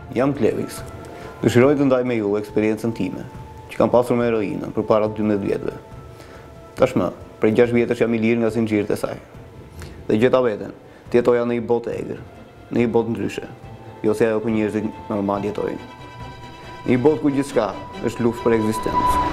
Jam Kleviks. Dëshiroj të ndaj me ju eksperiencën time, që kam pasur me heroinën për para 12 vjetëve. Tashmë, prej 6 vjetësh jam i lirë nga zinxhirët e saj. Dhe gjeta veten, të jetoja në një botë egër, në një botë ndryshe, jo se ajo ku njerëzit normal jetojnë. Në një botë ku gjithçka është luftë për ekzistencë.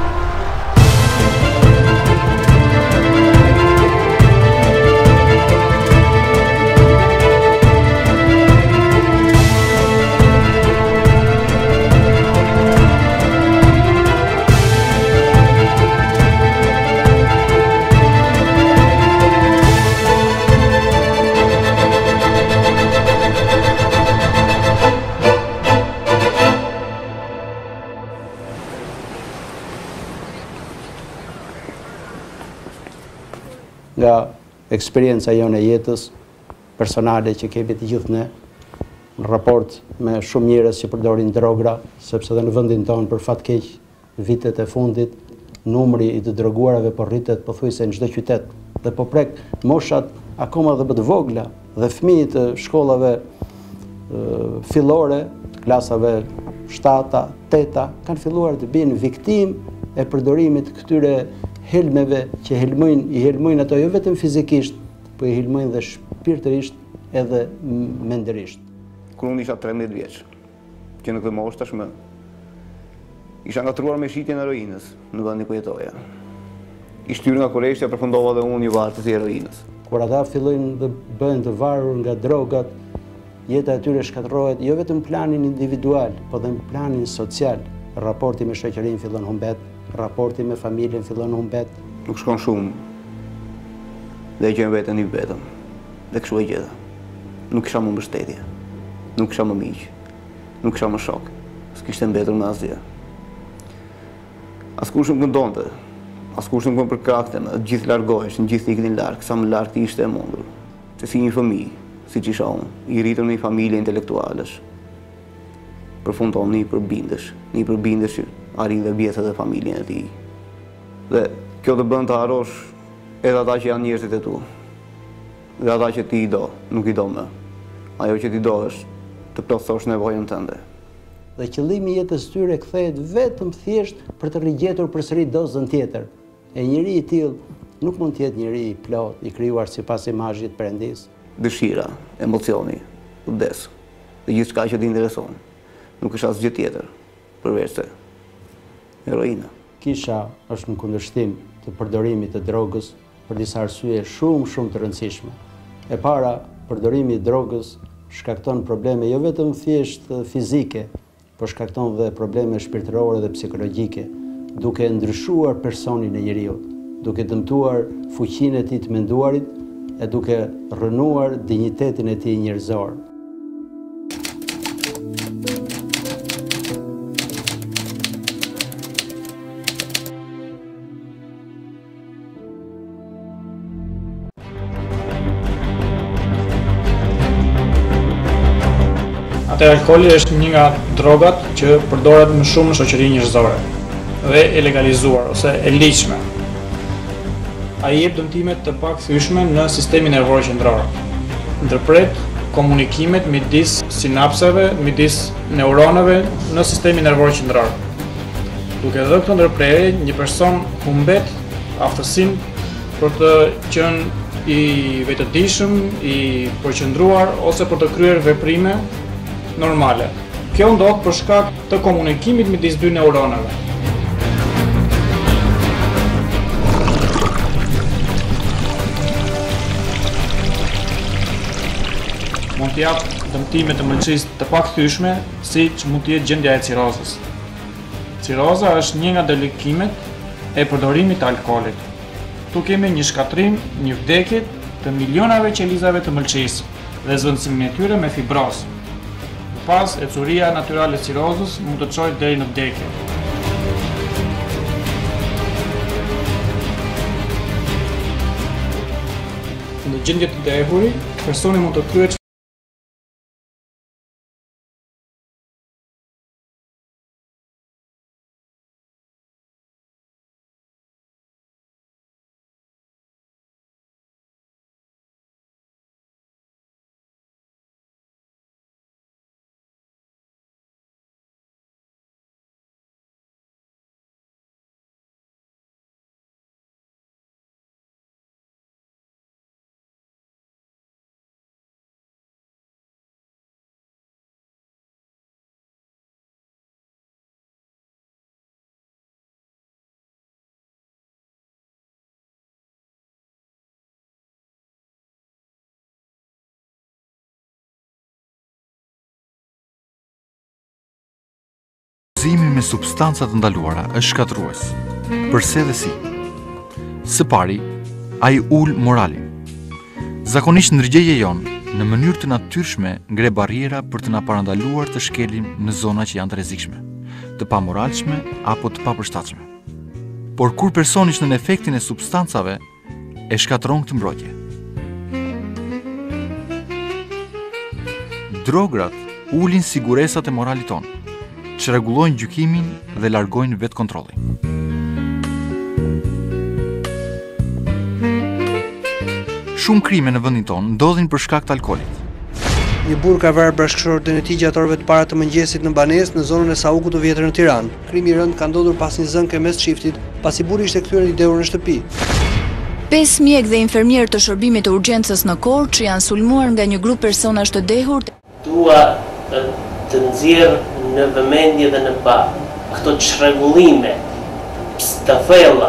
Nga eksperienca jonë e jetës personale që kemi të gjithë ne, në raport me shumë njerëz që përdorin drogra, sepse dhe në vendin tonë për fat keq vitet e fundit numri i të droguarave po rritet pothuajse në çdo qytet dhe po prek moshat akoma dhe më të vogla dhe fëmijët e shkollave fillore, klasave 7-ta, 8-ta kanë filluar të bëjnë viktimë e përdorimit këtyre helmeve që i helmojnë ato jo vetëm fizikisht, po i helmojnë dhe shpirtërisht edhe mendërisht. Kur unë isha 13 vjeç, që në këtë moshë tashmë isha ngatruar me shitjen e heroinës në vendin ku jetoja. I shtyr nga korreshtja përfundova dhe unë një vartës i heroinës. Kur ata fillojnë të bëhen të varur nga drogat, jeta e tyre shkatërrohet jo vetëm në planin individual, po dhe në planin social. Raporti me shoqërinë fillon humbet, raporti me familjen fillon humbet. Nuk shkon shumë dhe e gjen veten i vetëm. Dhe kështu e gjeta. Nuk kisha më mbështetje, nuk kisha më miq, nuk kisha më shok. S'kishte mbetur më asgjë. Askush nuk më donte, askush nuk më përkrakte më, të gjithë largoheshin, të gjithë iknin larg, sa më larg të ishte e mundur. Se si një fëmijë, siç isha unë, i rritur në një familje intelektualesh, përfundon në një përbindesh që arrin dhe bjeset e familjen e tij. Dhe kjo të bën të harrosh edhe ata që janë njerëzit e tu. Dhe ata që ti i do, nuk i do më. Ajo që ti do është të plotësosh nevojën tënde. Dhe qëllimi i jetës tyre kthehet vetëm thjesht për të rigjetur përsëri dozën tjetër. E njeri i tillë nuk mund të jetë njeri i plot, i krijuar sipas imazhit të Perëndis. Dëshira, emocioni, kudes, dhe gjithçka që të intereson. Nuk është asgjë tjetër përveç se heroina. Kisha është në kundërshtim të përdorimit të drogës për disa arsye shumë të rëndësishme. E para, përdorimi i drogës shkakton probleme jo vetëm thjesht fizike, por shkakton dhe probleme shpirtërore dhe psikologjike, duke ndryshuar personin e njeriu, duke dëmtuar fuqinë e tij të menduarit e duke rënuar dinjitetin e tij njerëzor. Atë alkooli është një nga drogat që përdoret më shumë në shoqërinë njerëzore dhe e legalizuar ose e ligjshme. Ai jep dëmtime të pakthyeshme në sistemin nervor qendror. Ndërpret komunikimet midis sinapseve, midis neuronave në sistemin nervor qendror. Duke dhënë këtë ndërprerje, një person humbet aftësinë për të qenë i vetëdijshëm, i përqendruar ose për të kryer veprime normale. Kjo ndodh për shkak të komunikimit midis dy neuronave. Mund të jap dëmtime të mëlçisë të pakthyeshme, siç mund të jetë gjendja e cirozës. Ciroza është një nga dalikimet e përdorimit të alkoolit. Tu kemi një shkatrim, një vdekje të milionave qelizave të mëlçisë dhe zvendësimin e tyre me fibrozë. Pas, ecuria natyrale e cirozës mund të çojë deri në vdekje. Në gjendje të dehuri, personi mund të kryejë Abuzimi me substanca të ndaluara është shkatërrues. Përse dhe si? Së pari, ai ul moralin. Zakonisht ndërgjegja jonë në mënyrë të natyrshme ngre barriera për të na parandaluar të shkelim në zona që janë të rrezikshme, të pamoralshme apo të papërshtatshme. Por kur personi është në efektin e substancave, e shkatëron këtë mbrojtje. Drograt ulin siguresat e moralit tonë, që rregullojnë gjykimin dhe largojnë vetë kontrollin. Shumë krime në vendin tonë ndodhin për shkak të alkoolit. Një burr ka vrarë bashkëshorë dënëti gjatorëve të para të mëngjesit në banesë në zonën e Saukut të Vjetër në Tiranë. Krimi i rënd ka ndodhur pas një zënke mes çiftit, pasi burri ishte kthyer i dehur në shtëpi. 5 mjek dhe infermier të shërbimit të urgjencës në Korçë janë sulmuar nga një grup personash të dehur. Dua të nxjerr në vëmendje dhe në pa këto çrregullime të thella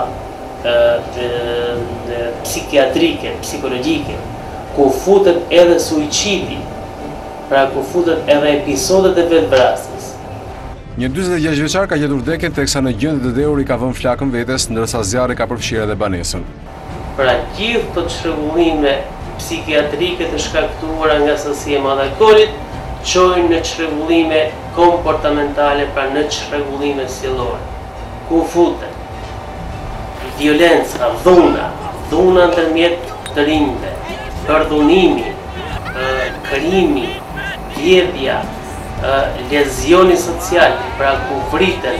psikiatrike, psikologjike, ku futet edhe suicidi, pra ku futet edhe episodet e vetvrasjes. Një 46 vjeçar ka gjetur vdekjen teksa në gjendje të dehur i ka vënë flakën vetes, ndërsa zjarri ka përfshirë edhe banesën. Pra gjithë këto çrregullime psikiatrike të shkaktuara nga sasia e madhe e alkoolit çojnë në çrregullime komportamentale, pra në çrregullime sjellore, ku futet violenca, dhuna ndërmjet të rinjve, përdhunimi, krimi, vjedhja, lezioni social, pra ku vriten.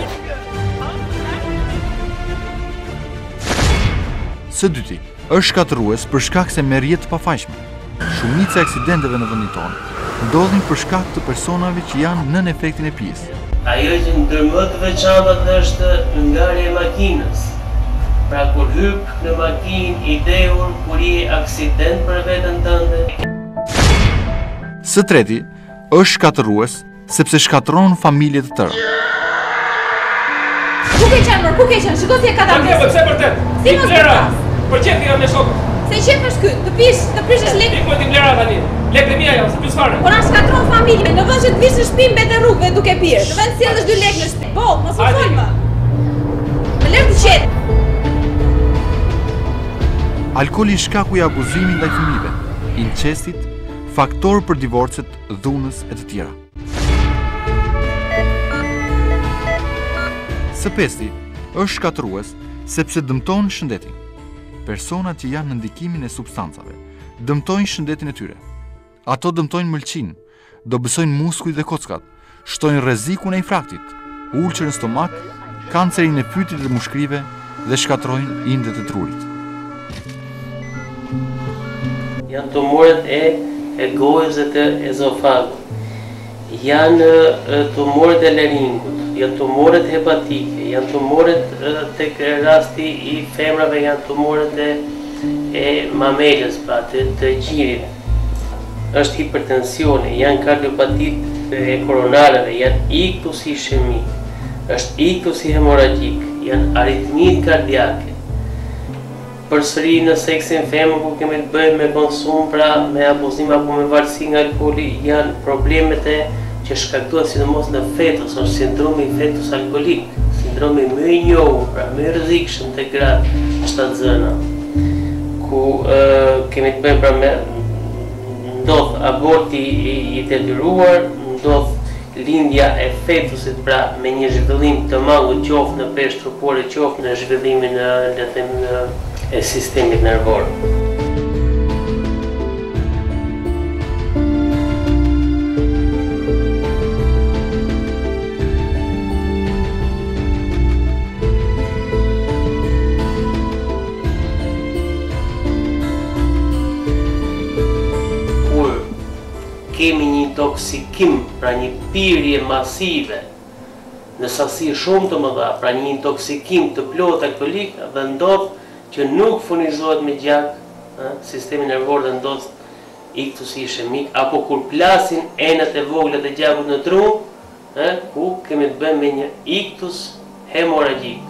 Së dyti, është shkatërrues për shkak se merr jetë të pafajshme. Shumica e aksidenteve në vendin tonë ndodhin për shkak të personave që janë nën efektin e pijes. Ajo që ndër më të veçantat është ngarja e makinës. Pra kur hyp në makinë i dehur, kur i aksident për veten tënde. Së treti, është shkatërrues sepse shkatërron familje të tëra. Ku ke qenë, ku ke qenë? Shiko si e ka ta mesë. Pse vërtet? Si mos vërtet? Për çfarë jam me shokun? Se qef është ky, të prishësh lekë. Ikoj ti blera tani. Lekë e mia janë, se pyes fare. Po na shkatron familjen, në vend që të vish në shtëpi mbet në rrugë duke pirë. Në vend sjellësh 2 lekë në shtëpi. Po, mos u fol më. Më lër të qet. Alkooli shkaku i abuzimit ndaj fëmijëve, incestit, faktor për divorcet, dhunës e të tjera. Së pesti, është shkatërues sepse dëmton shëndetin. Personat që janë në ndikimin e substancave dëmtojnë shëndetin e tyre. Ato dëmtojnë mëlçin, dobësojnë muskujt dhe kockat, shtojnë rrezikun e infraktit, ulçer në stomak, kancerin e fytyrit dhe mushkrive dhe shkatërrojnë indet e trurit. Janë tumoret e gojës dhe të ezofagut, janë tumoret e laringut, janë tumoret hepatike, janë tumoret tek rasti i femrave, janë tumoret e mamelës, pra të gjirit, është hipertensioni, janë kardiopatit e koronareve, janë iktus ishemik, është iktus i hemoragjik, janë aritmit kardiake. Përsëri në seksin femër ku kemi të bëjmë me konsum, pra me abuzim apo me varësi nga alkooli, janë problemet që shkaktohen sidomos në fetus, është sindromi i fetus alkoolik, sindromi më i njohur, pra më i rrezikshëm tek gratë shtatzëna, ku kemi të bëjmë pra me ndodh aborti i detyruar, ndodh lindja e fetusit, pra me një zhvillim të mangut, qoftë në peshë trupore, qoftë në zhvillimin e sistemit nervor. Kur kemi një intoksikim, pra një pirje masive në sasi shumë të mëdha, pra një intoksikim të plot alkoolik, dhe ndodh që nuk furnizohet me gjak sistemi nervor dhe ndodh iktus ishemik, apo kur plasin enët e vogla të gjakut në tru, ku kemi të bëjmë me një iktus hemoragjik.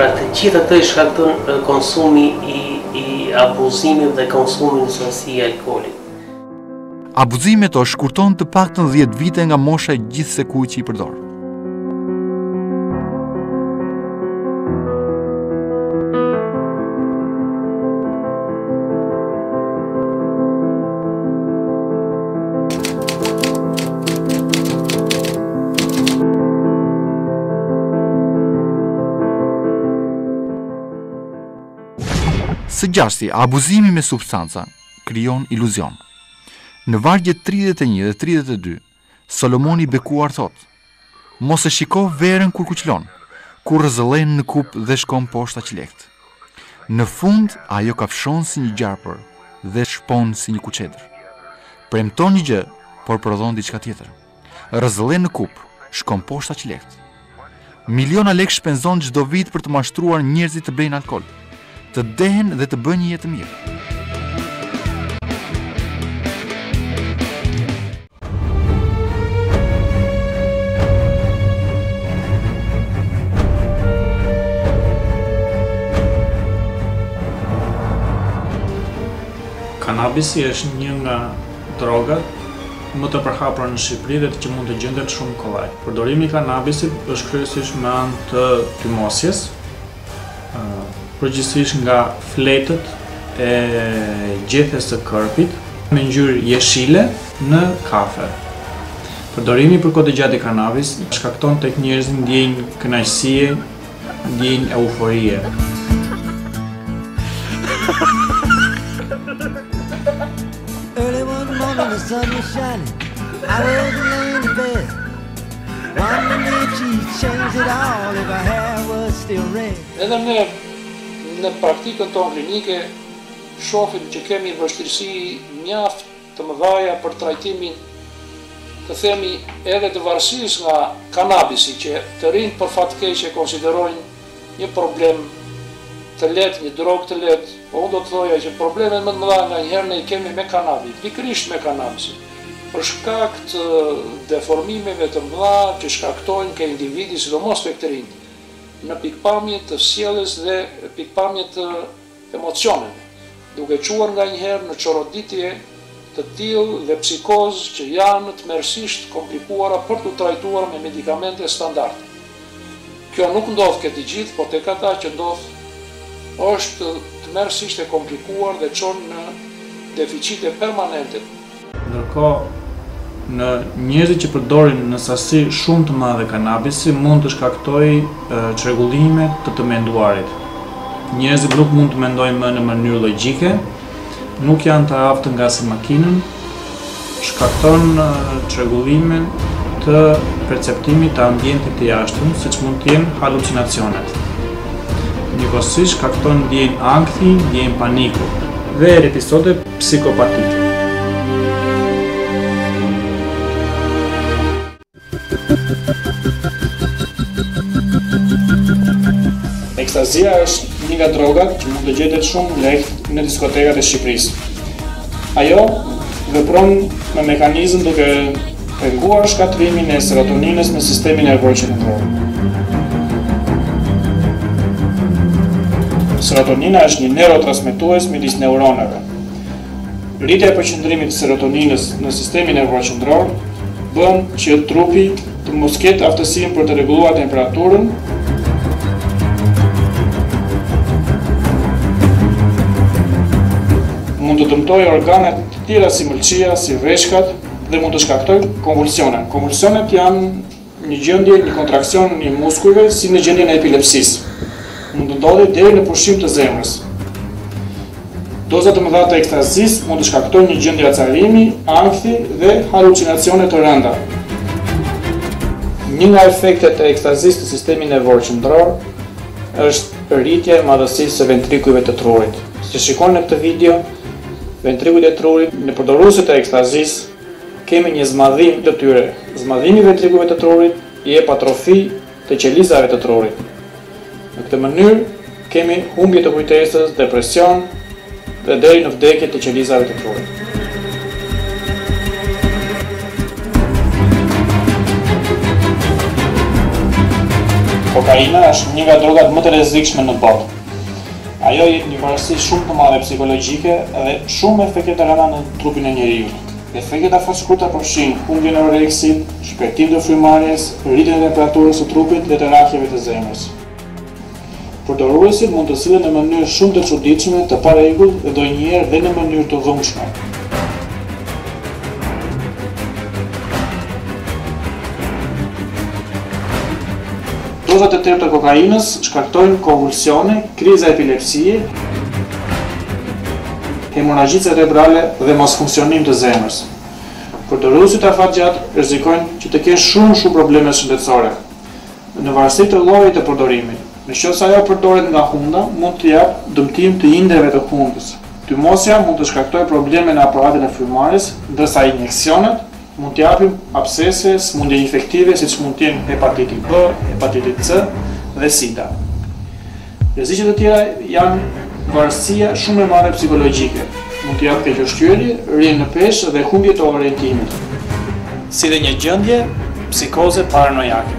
Pra të gjitha të shkakton konsumi i abuzimit dhe konsumi në sasi i alkoolit. Abuzimet o shkurton të paktën 10 vite nga mosha e gjithse kujt që i përdor. Së gjashti, abuzimi me substanca krijon iluzion. Në vargjet 31 dhe 32, Solomoni bekuar thot: mos e shiko verën kur kuqlon, kur rrëzëllen në kup dhe shkon poshta qlekt. Në fund, ajo kafshon si një gjarpër dhe shpon si një kuqedër. Premton një gjë, por prodhon diçka tjetër. Rrëzëllen në kup, shkon poshta qlekt. Miliona lek shpenzon çdo vit për të mashtruar njerëzit të blejnë alkool, të dehen dhe të bëjnë një jetë mirë. Kanabisi është një nga drogat më të përhapura në Shqipëri dhe që mund të gjendet shumë kollaj. Përdorimi i kanabisit është kryesisht me anë të tymosjes, përgjithsisht nga fletët e gjethes së kërbit me ngjyrë jeshile në kafe. Përdorimi për kohë të gjatë i kanabis shkakton tek njerëzit ndjenjë kënaqësie, ndjenjë euforie. Early one morning the sun was shining, I was laying in bed, wondering if she'd changed it all, if her hair was still red. Edhe ne në praktikën tonë klinike shohim që kemi vështirësi mjaft të mëdha për trajtimin, të themi, edhe të varësisë nga kanabisi, që të rinjt për fat keq e konsiderojnë një problem të lehtë, një drogë të lehtë. Po unë do të thoja që problemet më të mëdha nganjëherë ne i kemi me kanabis, pikërisht me kanabisin, për shkak të deformimeve të mëdha që shkaktojnë ke individi, sidomos tek të rinjt, në pikpamje të sjelljes dhe pikpamje të emocioneve, duke quar nganjëherë në çoroditje të tillë dhe psikozë që janë tmerrsisht komplikuara për të trajtuar me medikamente standarde. Kjo nuk ndodh këtë gjithë, por tek ata që ndodh është tmerrsisht e komplikuar dhe çon në deficite permanente. Ndërkohë, në njerëzit që përdorin në sasi shumë të madhe kanabisi mund të shkaktojë çrregullime të menduarit. Njerëzit nuk mund të mendojnë më në mënyrë logjike, nuk janë të aftë nga si makinën, shkakton çrregullime të perceptimit të ambientit të jashtëm, siç mund të jenë halucinacionet. Njëkohësisht shkakton ndjenjë ankthi, ndjenjë paniku dhe episode psikopatike. Ekstazia është një nga drogat që mund të gjetet shumë lehtë në diskotekat e Shqipërisë. Ajo vepron me mekanizëm duke penguar shkatrimin e serotoninës në sistemin nervor qendror. Serotonina është një neurotransmetues midis neuronave. Rritja e përqendrimit të serotoninës në sistemin nervor qendror bën që trupi të mos ketë aftësinë për të rregulluar temperaturën, mund të dëmtojë organet të tjera si mëlçia, si veshkat dhe mund të shkaktojë konvulsione. Konvulsionet janë një gjendje, një kontraksion në muskujve si në gjendjen e epilepsisë. Mund të ndodhë deri në pushim të zemrës. Doza të mëdha të ekstazisë mund të shkaktojnë një gjendje acarimi, ankthi dhe halucinacione të rënda. Një nga efektet e ekstazisë të sistemit nervor qendror është rritja e madhësisë së ventrikujve të trurit. Si shikoni në këtë video, ventrikujt e trurit në përdoruesit e ekstazisë kemi një zmadhim të tyre. Zmadhimi i ventrikujve të trurit i jep atrofi të qelizave të trurit. Në këtë mënyrë kemi humbje të kujtesës, depresion dhe deri në vdekje të qelizave të trurit. Kokaina është një nga drogat më të rrezikshme në botë. Ajo jep një varësi shumë të madhe psikologjike dhe shumë efekte të rënda në trupin e njeriut. Efektet afërshkurta përfshin humbjen e oreksit, shpejtim të frymarrjes, rritjen e temperaturës së trupit dhe të rakjeve të zemrës. Përdoruesit mund të sillen në mënyrë shumë të çuditshme, të parregull dhe ndonjëherë dhe në mënyrë të dhunshme. Dozat e tepërta të kokainës shkaktojnë konvulsione, kriza epilepsie, hemorragji cerebrale dhe mosfunksionim të zemrës. Përdoruesit afatgjatë rrezikojnë që të kenë shumë probleme shëndetësore, në varësi të llojit të përdorimit. Nëse ajo përdoret nga hunda, mund të japë dëmtim të indeve të hundës. Tymosja mund të shkaktojë probleme në aparatin e frymarrjes, ndërsa injeksionet mund të japin abscese, smundje infektive siç mund të jenë hepatiti B, hepatiti C dhe sida. Rreziqet e tjera janë varësia shumë e madhe psikologjike. Mund të japë kequshqyerje, rrjen në peshë dhe humbje të orientimit, si dhe një gjendje psikoze paranojake.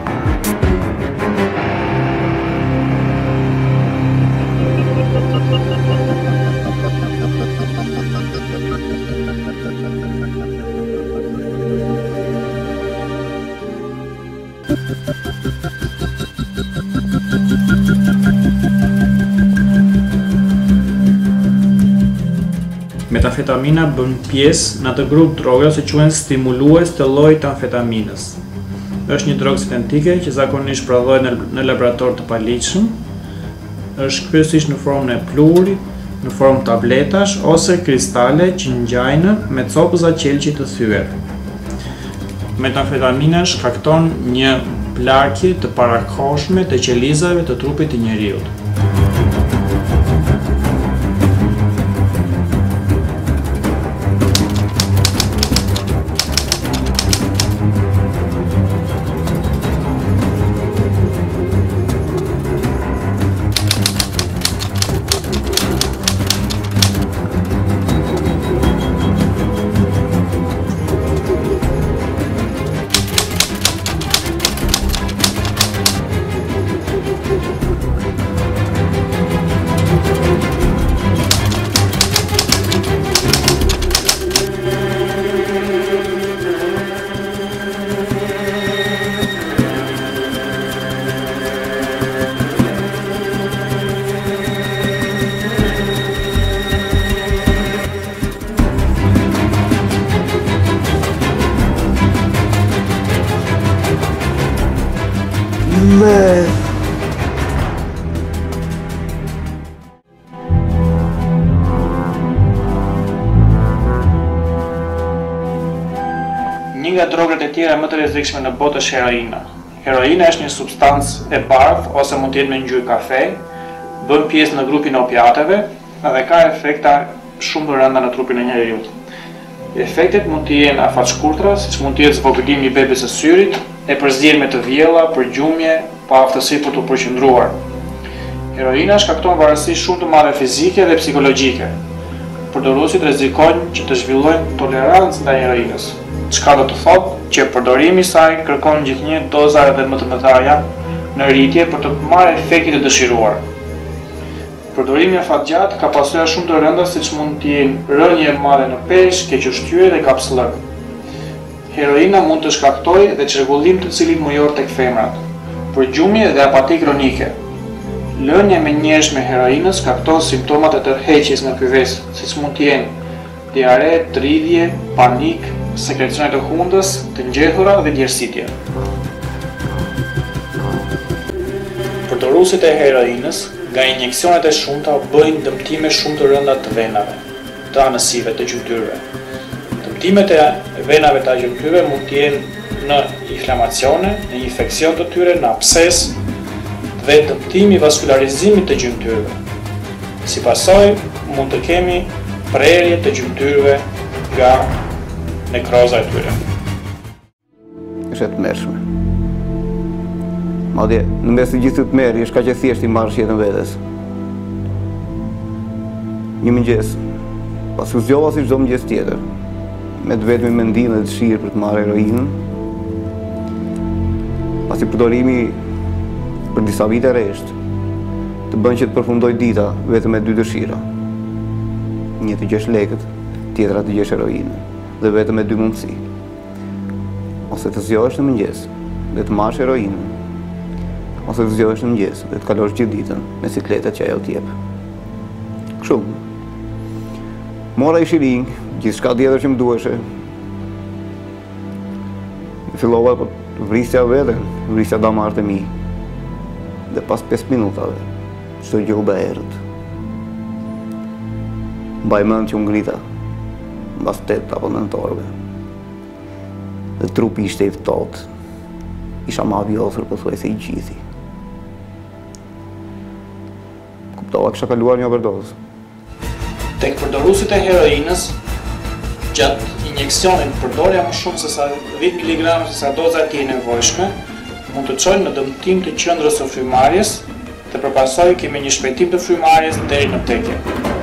Metafetamina bën pjesë në atë grup drogës që quhen stimulues të llojit të amfetaminës. Është një drogë sintetike që zakonisht prodhohet në laborator të paligjshëm. Është kryesisht në formën e pluhurit, në formë tabletash ose kristale që ngjajnë me copëza qelçi të thyer. Metafetamina shkakton një plarkje të parakohshme të qelizave të trupit të njeriut. Një nga drogat e tjera më të rrezikshme në botë është heroina. Heroina është një substancë e bardhë ose mund të jetë me ngjyrë kafe, bën pjesë në grupin e opiateve dhe ka efekte shumë të rënda në trupin e njeriut. Efektet mund të jenë afatshkurtra, siç mund të jetë zvogëlimi i bebes së syrit, e përzierje të vjella, përgjumje, pa aftësi për të përqendruar. Heroina shkakton varësi shumë të madhe fizike dhe psikologjike. Përdoruesit rrezikojnë që të zhvillojnë tolerancë ndaj heroinës. Çka do të thotë që përdorimi i saj kërkon gjithnjë doza edhe më të mëdha në rritje për të marrë efektin e dëshiruar. Përdorimi afatgjatë ka pasoja shumë të rënda siç mund të jenë rënje e madhe në peshë, kequshqyerje dhe kapsllëk. Heroina mund të shkaktojë edhe çrregullim të cilit mujor tek femrat, përgjumje dhe apati kronike. Lënia me njerëz me heroinës shkakton simptomat e tërheqjes nga ky ves, siç mund të jenë diare, tridhje, panik, sekrecione të hundës, të ngjehura dhe djersitje. Përdoruesit e heroinës nga injeksionet e shumta bëjnë dëmtime shumë të rënda të venave, të anësive, të gjymtyrëve. Dëmtimet e venave të gjymtyrëve mund të jenë në inflamacione, në infeksion të tyre, në absces dhe dëmtimi vaskularizimit të gjymtyrëve. Si pasojë, mund të kemi prerje të gjymtyrëve nga nekroza e tyre. Është e tmerrshme. Madje në mes të gjithë të tmerrjes është kaq e thjeshtë i marrësh jetën vetes. Një mëngjes, pas u zgjova si çdo mëngjes tjetër, me të vetmin mendim dhe dëshirë për të marrë heroinën. Pasi përdorimi për disa vite rresht, të bën që të përfundoj dita vetëm me 2 dëshira. Një të gjesh lekët, tjetra të gjesh heroinën, dhe vetëm me 2 mundësi. Ose të zgjohesh në mëngjes dhe të marrësh heroinën, ose të zgjohesh në mëngjes dhe të kalosh gjithë ditën me sikletet që ajo t'jep. Kështu. Mora ish i rinj, gjithçka tjetër që më duheshe. Fillova vrisja veten, vrisja damartë e mi. Dhe pas 5 minutave, çdo gjë u bë errët. Mbaj mend që u ngrita mbas 8 apo 9 orëve. Dhe trupi ishte i ftohtë. Isha ma vjosur pothuajse i gjithi. Kuptova kisha kaluar një overdozë. Tek përdoruesit e heroinës, gjatë injeksionit përdorja më shumë se sa 10 mg se sa doza e tij e nevojshme, mund të çojnë në dëmtim të qendrës së frymarrjes dhe përpasoj kemi një shpejtim të frymarrjes deri në vdekje.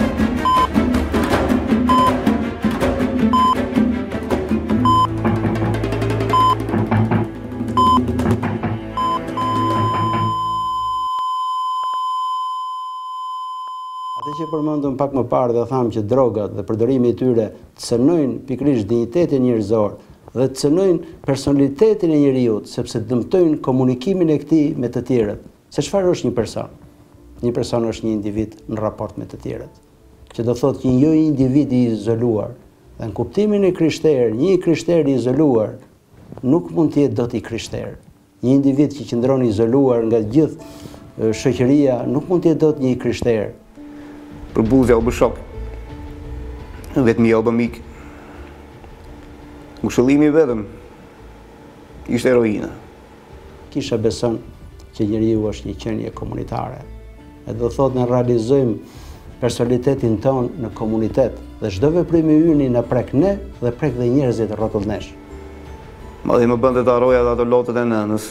Atë që përmendëm pak më parë dhe thamë që drogat dhe përdorimi i tyre të cënojnë pikërisht dinjitetin njerëzor dhe të cënojnë personalitetin e njeriut, sepse dëmtojnë komunikimin e këtij me të tjerët. Se çfarë është një person? Një person është një individ në raport me të tjerët. Që do thotë që jo një individ i izoluar. Dhe në kuptimin e krishterë, një krishter i izoluar nuk mund të jetë dot i krishter. Një individ që qëndron i izoluar nga gjithë shoqëria nuk mund të jetë dot një i krishter. Për buzja u bë shok. Vetëm ja u bë mik. Ngushëllimi vetëm ishte heroina. Kisha beson që njeriu është një qenie komunitare. E do thotë ne realizojmë personalitetin ton në komunitet dhe çdo veprim i yni na prek ne dhe prek dhe njerëzit rrotulll nesh. Madje më bënte të harroja ato lotët e nënës.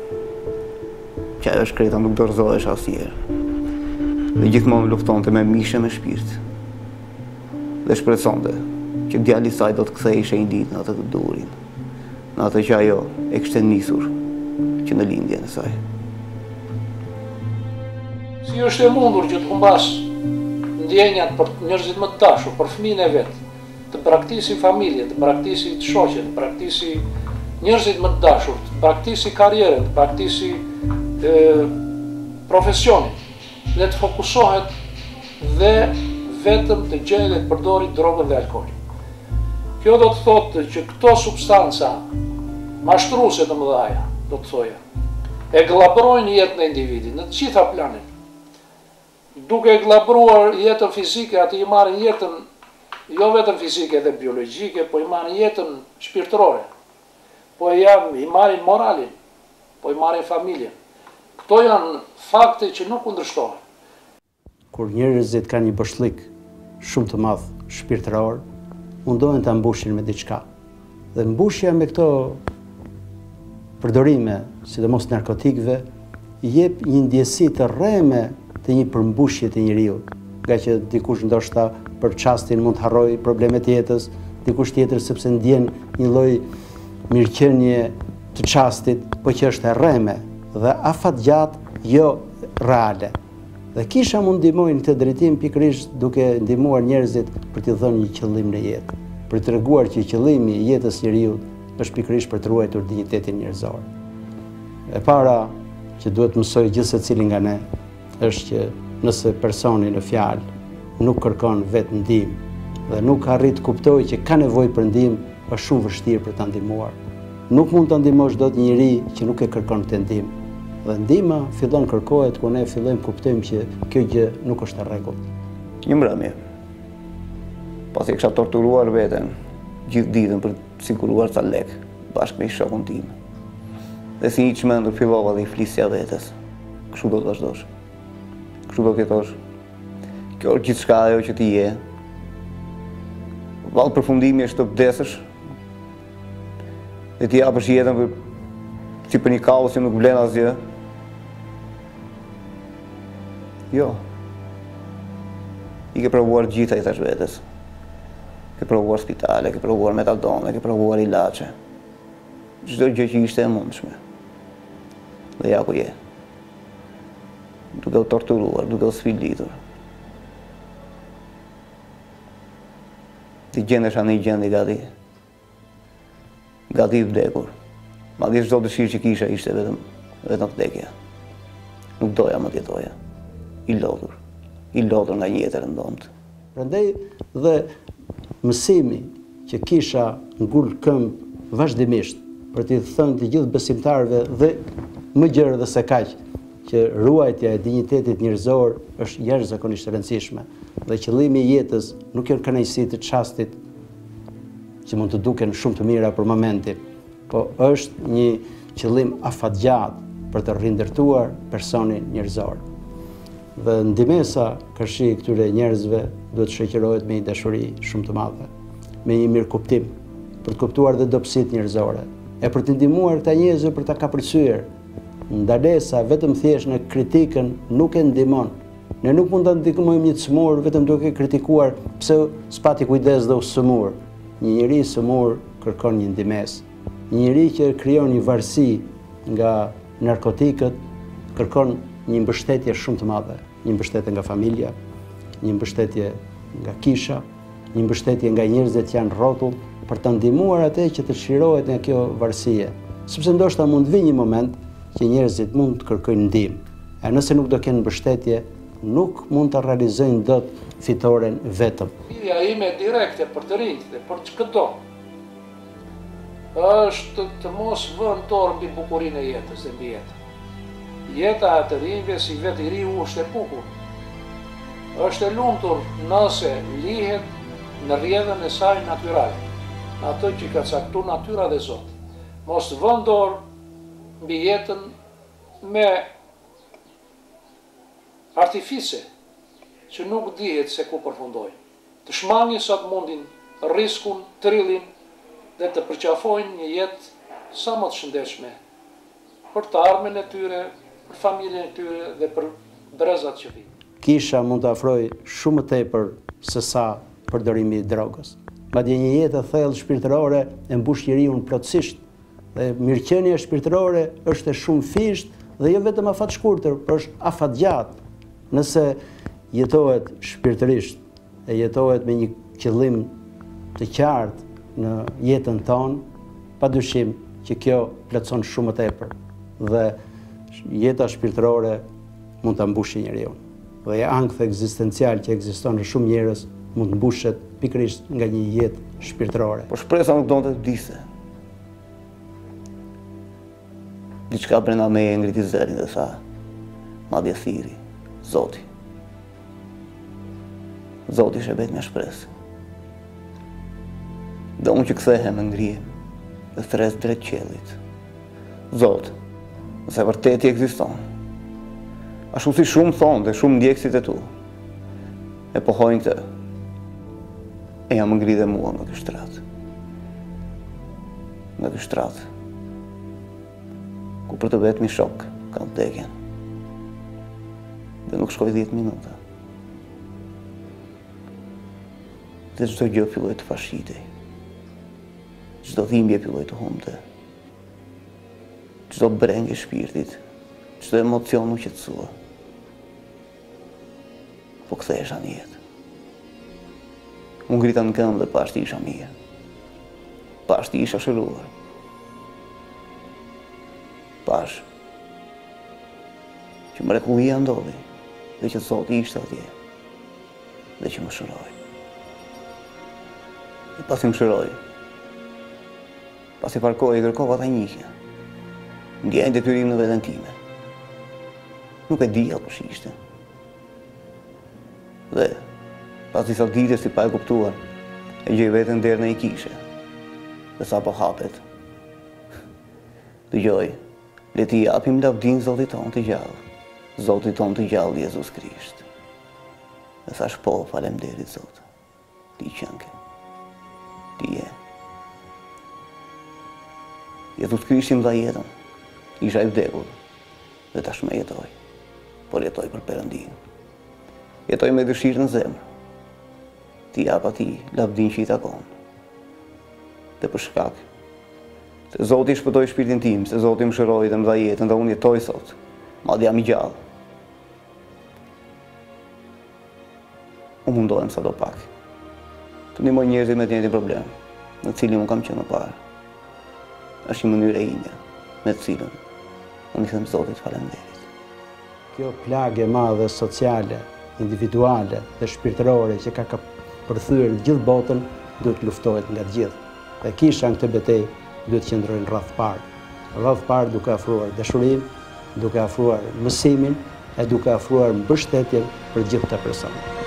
Që ajo shkreta nuk dorëzohesh asnjëherë. Dhe gjithmonë luftonte me mishe me shpirt. Dhe shpresonte që djali i saj do të kthehej një ditë në atë të durin, në atë që ajo e kishte nisur që në lindjen e saj. Si është e mundur që të humbas ndjenjat për njerëzit më të dashur, për fëmijën e vet, të braktisi familje, të braktisi të shoqe, të braktisi njerëzit më të dashur, të braktisi karrierën, të braktisi profesionin, dhe të fokusohet dhe vetëm të gjejë dhe të përdori drogën dhe alkoolin. Kjo do të thotë që këto substanca mashtruese të mëdha, do të thoja, e gllabrojnë jetën e individit në të gjitha planet. Duke e glabruar jetën fizike, atë i marrin jetën jo vetëm fizike dhe biologjike, po i marrin jetën shpirtërore, po i marrin moralin, po i marrin familjen. Këto janë fakte që nuk kundërshtohen. Kur njerëzit kanë një boshlik shumë të madh shpirtëror, mundohen ta mbushin me diçka. Dhe mbushja me këto përdorime, sidomos narkotikëve, jep një ndjesi të rreme të një përmbushje të njeriu. Nga që dikush ndoshta për çastin mund të harrojë problemet e jetës, dikush tjetër sepse ndjen një lloj mirëqenie të çastit, po që është e rreme dhe afatgjat, jo reale. Dhe kisha mund ndihmojnë këtë drejtim pikërisht duke ndihmuar njerëzit për t'i dhënë një qëllim në jetë, për të treguar që qëllimi i jetës njeriu është pikërisht për të ruajtur dinjitetin njerëzor. E para që duhet mësoj gjithë secili nga ne është që nëse personi në fjalë nuk kërkon vetë ndihmë dhe nuk arrit të kuptojë që ka nevojë për ndihmë, është shumë vështirë për ta ndihmuar. Nuk mund ta ndihmosh dot një njeri që nuk e kërkon të ndihmë. Dhe ndihma fillon kërkohet kur ne fillojmë kuptojmë që kjo gjë nuk është e rregullt. Një mbrëmje, pasi kisha torturuar veten gjithë ditën për të siguruar ca lek bashkë me shokun tim. Dhe si një çmendur fillova dhe i flisja vetes. Kështu do të vazhdosh. Kështu do të jetosh. Kjo është gjithçka ajo që ti je. Vallë përfundimi është të vdesësh. Dhe ti japësh jetën si për një kaos që nuk vlen asgjë. Jo. I ke provuar gjitha i thash vetes. Ke provuar spitale, ke provuar metadone, ke provuar ilaçe. Çdo gjë që ishte e mundshme. Dhe ja ku je. duke u torturuar, duke u sfilitur. Ti gjendesha në një gjendje gati i vdekur. Madje çdo dëshirë që kisha ishte vetëm vdekja. Nuk doja më të jetoja. I lodhur nga një jetë e rëndomtë. Prandaj dhe mësimi që kisha ngul këmbë vazhdimisht për t'i thënë të gjithë besimtarëve dhe më gjërë dhe se kaq, që ruajtja e dinjitetit njerëzor është jashtëzakonisht e rëndësishme dhe qëllimi i jetës nuk janë kënaqësitë të çastit që mund të duken shumë të mira për momentin, po është një qëllim afatgjatë për të rindërtuar personin njerëzor. Dhe ndihmesa kërshi këtyre njerëzve duhet shoqërohet me një dashuri shumë të madhe, me një mirëkuptim, për të kuptuar dhe dobësitë njerëzore, e për të ndihmuar këta njerëz për ta kapërcyer. Ndalesa vetëm thjesht në kritikën nuk e ndihmon. Ne nuk mund ta ndihmojmë një të smur vetëm duke kritikuar pse s'pati kujdes dhe u sëmur. Një njeri i sëmur kërkon një ndihmës. Një njeri që krijon një varësi nga narkotikët kërkon një mbështetje shumë të madhe, një mbështetje nga familja, një mbështetje nga kisha, një mbështetje nga njerëzit që janë rrotull për të ndihmuar atë që të çlirohet nga kjo varësie. Sepse ndoshta mund të vijë një moment që njerëzit mund të kërkojnë ndihmë. E nëse nuk do kenë mbështetje, nuk mund të realizojnë dot fitoren vetëm. Lidhja ime direkte për të rinjt dhe për çdo është të mos vënë dorë mbi bukurinë e jetës dhe mbi jetën. Jeta e të rinjve si vetë i riu është e bukur. Është e lumtur nëse lihet në rrjedhën e saj natyrale, në atë që ka caktuar natyra dhe Zoti. Mos vënë dorë mbi jetën me artifice që nuk dihet se ku përfundojnë. Të shmangin sa të mundin riskun, trillin dhe të përqafojnë një jetë sa më të shëndetshme për të ardhmen e tyre, për familjen e tyre dhe për brezat që vijnë. Kisha mund të afroj shumë më tepër se sa përdorimi i drogës. Madje një jetë e thellë shpirtërore e mbush njeriu plotësisht. Dhe mirëqenia shpirtërore është e shumë fisht dhe jo vetëm afat shkurtër, por është afat gjatë. Nëse jetohet shpirtërisht e jetohet me një qëllim të qartë në jetën tonë, padyshim që kjo plotëson shumë më tepër dhe jeta shpirtërore mund ta mbushë njeriu. Dhe ankthi ekzistencial që ekziston në shumë njerëz mund të mbushet pikërisht nga një jetë shpirtërore. Po shpresa nuk donte të diste. Diçka brenda me e ngriti zërin dhe tha, madje thiri, Zoti. Zoti shëbet me shpresë. Dhe unë që kthehem e ngrihem, dhe thres drejt qiellit. Zot, nëse vërtet i ekziston. Ashtu si shumë thonë dhe shumë ndjekësit e tu, e pohojnë këtë, e jam ngri dhe mua nga ky shtrat. Nga ky shtrat, ku për të vetmi shok kam vdekjen. Dhe nuk shkoj 10 minuta. Dhe çdo gjë filloi të fashitej. Çdo dhimbje filloi të humbte. Çdo brengë e shpirtit, çdo emocion u qetësua. Po kthehesha në jetë. Unë ngrita në këmbë dhe pashti isha mirë. Pashti isha shëruar. Pash që mrekullia ndodhi dhe që Zoti ishte atje dhe që më shëroi. E pasi më shëroi, pasi parkoi e kërkova ta njihja, ndjej detyrim në veten time. Nuk e dija kush ishte. Dhe pas disa dite si pa e kuptuar, e gjej veten deri në një kishe. Dhe sa po hapet, dëgjoj, le t'i japim lavdin Zotit tonë të gjallë, Zotit tonë të gjallë Jezus Krisht. Dhe thash po, faleminderit Zot, ti qënke, ti je. Jezus Krisht im dha jetën, isha i vdekur, dhe tashmë jetoj, por jetoj për Perëndin. Jetoj me dëshirë në zemër, ti jap atij lavdin që i takon. Dhe për shkak se Zoti shpëtoi shpirtin tim, se Zoti më shëroi dhe më dha jetën dhe unë jetoj sot, madje jam i gjallë. unë mundohem sa do pak. Të ndihmoj njerëzit me të njëjtin problem, në cilin unë kam qenë më parë. Është një mënyrë e ime, me të cilën unë i them Zotit faleminderit. Kjo plagë e madhe sociale, individuale dhe shpirtërore që ka përthyer gjithë botën, duhet luftohet nga të gjithë. Dhe kisha në këtë betejë duhet qëndrojnë rreth parë. Rreth parë duke afruar dashurinë, duke afruar mësimin e duke afruar mbështetjen për gjithë këta persona.